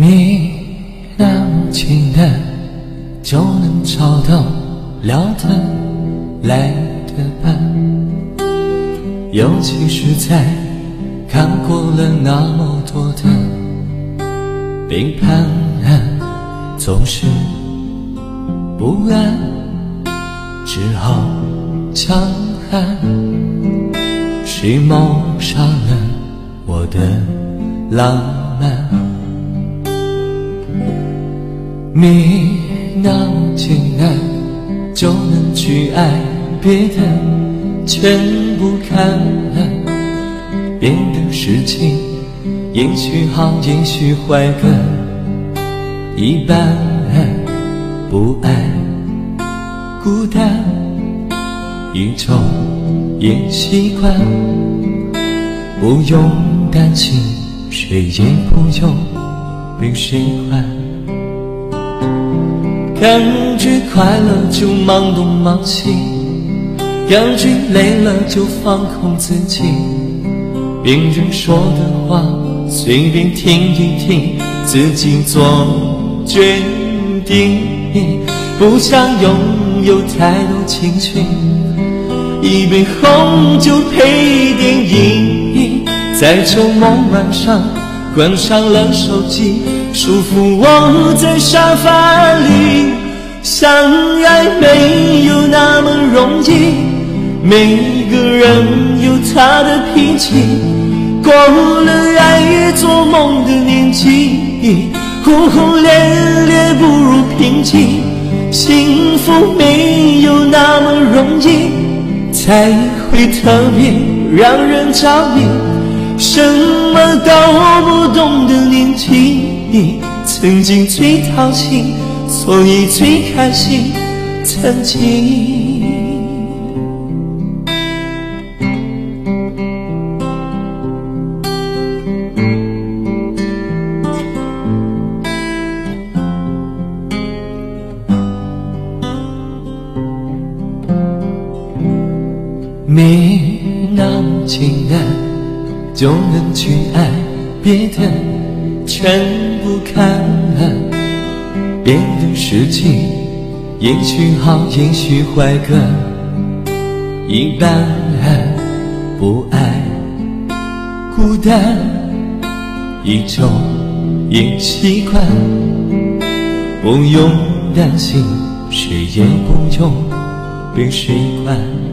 你那么简单就能找到聊得来的伴，尤其是在看过了那么多的背叛，总是不安，只好强悍。谁谋杀了我的浪漫？你那么简单就能去爱，别的全不看。别的事情也许好也许坏个一半，不爱孤单一周也习惯，不用担心，谁也不用被谁管。感觉快乐就忙东忙西，感觉累了就放空自己，别人说的话随便听一听，自己做决定。不想拥有太多情绪，一杯红酒配电影，在周末晚上关上了手机，舒服窝在沙发里。相爱没有那么容易，每个人有他的脾气，过了爱做梦的年纪，轰轰烈烈不如平静。幸福没有那么容易，才会特别让人着迷。什么都不懂的年纪，曾经最淘气，所以最开心。曾经没那么简单就能去爱，别的全不看。别的事情也许好也许坏个一半，不爱孤单一周也习惯，不用担心，谁也不用被谁管。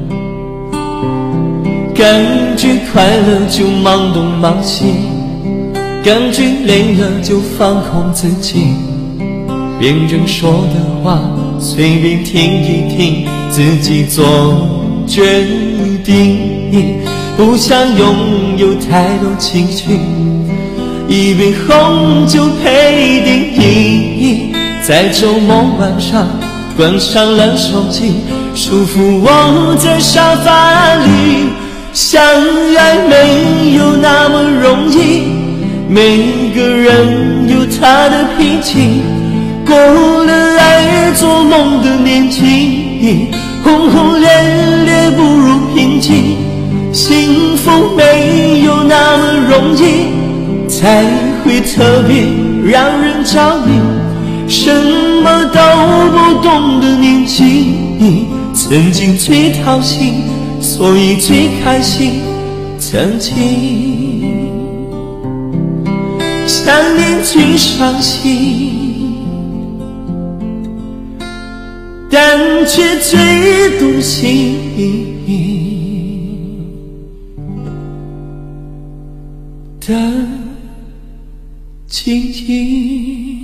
感觉快乐就忙东忙西，感觉累了就放空自己，别人说的话随便听一听，自己做决定。不想拥有太多情绪，一杯红酒配电影，在周末晚上关上了手机，舒服窝在沙发里。相爱没有那么容易，每个人有他的脾气，过了爱做梦的年纪，轰轰烈烈不如平静。幸福没有那么容易，才会特别让人着迷。什么都不懂的年纪，曾经最淘气，所以最开心。曾经想念最伤心，但却最动心的情景。